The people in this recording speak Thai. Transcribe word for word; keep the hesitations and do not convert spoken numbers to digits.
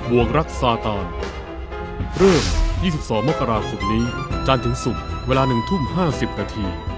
บ่วงรักซาตานเริ่มยี่สิบสองมกราคมนี้จันทร์ถึงศุกร์เวลาหนึ่งทุ่มห้าสิบนาที